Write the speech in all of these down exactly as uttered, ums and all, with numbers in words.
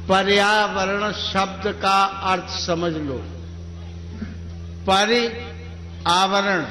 पर्यावरण शब्द का अर्थ समझ लो। पर्यावरण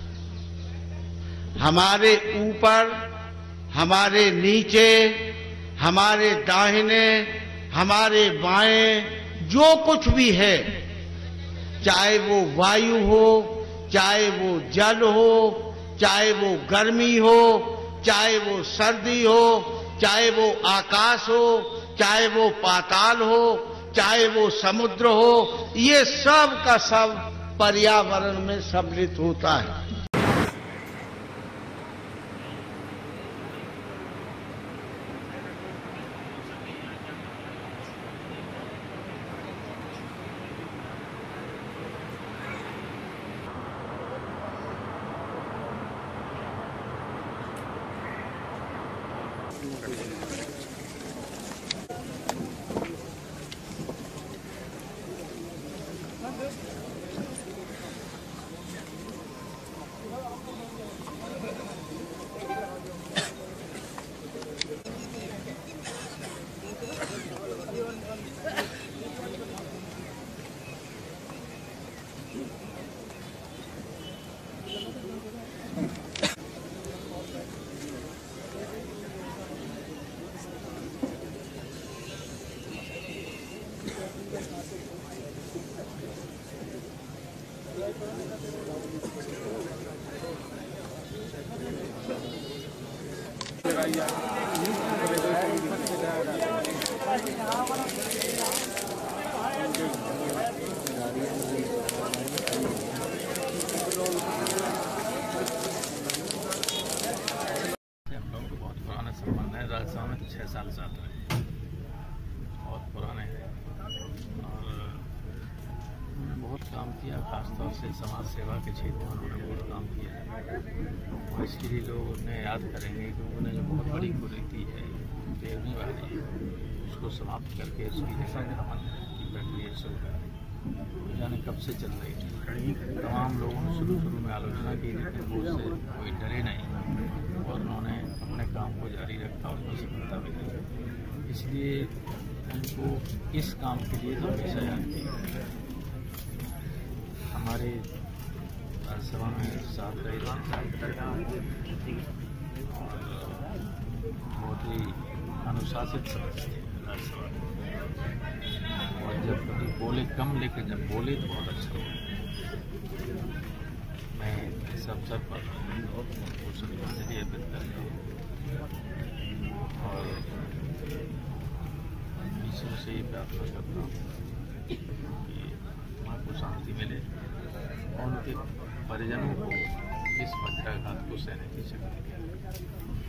हमारे ऊपर, हमारे नीचे, हमारे दाहिने, हमारे बाएं जो कुछ भी है, चाहे वो वायु हो, चाहे वो जल हो, चाहे वो गर्मी हो, चाहे वो सर्दी हो, चाहे वो आकाश हो, चाहे वो पाताल हो, चाहे वो समुद्र हो, ये सब का सब पर्यावरण में सम्मिलित होता है। राजस्थान में छः साल से आता है, बहुत पुराने हैं और बहुत काम किया। खासतौर से समाज सेवा के क्षेत्र में उन्होंने बहुत काम किया है और इसके लिए लोग उन्हें याद करेंगे कि उन्होंने जो बहुत बड़ी कुरीति है तेरहवीं वाली, उसको समाप्त करके उसकी जगह रमन की प्रक्रिया शुरू कर जाने कब से चल रही थी। तमाम लोगों ने शुरू शुरू में आलोचना की, लेकिन वो उससे कोई डरे नहीं और उन्होंने अपने काम को जारी रखा और उसमें सफलता मिली। इसलिए उनको इस काम के लिए तो हमेशा याद किया। हमारे राज्यसभा में साथ रहे और बहुत ही अनुशासित सदस्य थे राज्यसभा में, और जब कभी बोले कम, लेकिन जब बोले तो बहुत अच्छा हुआ। मैं इस अवसर पर उनको श्रद्धांजलि अर्पित करता हूँ और ईश्वर से ये प्रार्थना करता हूँ कि माँ को शांति मिले और उनके परिजनों को इस वज्राघात को सहने की शक्ति मिले।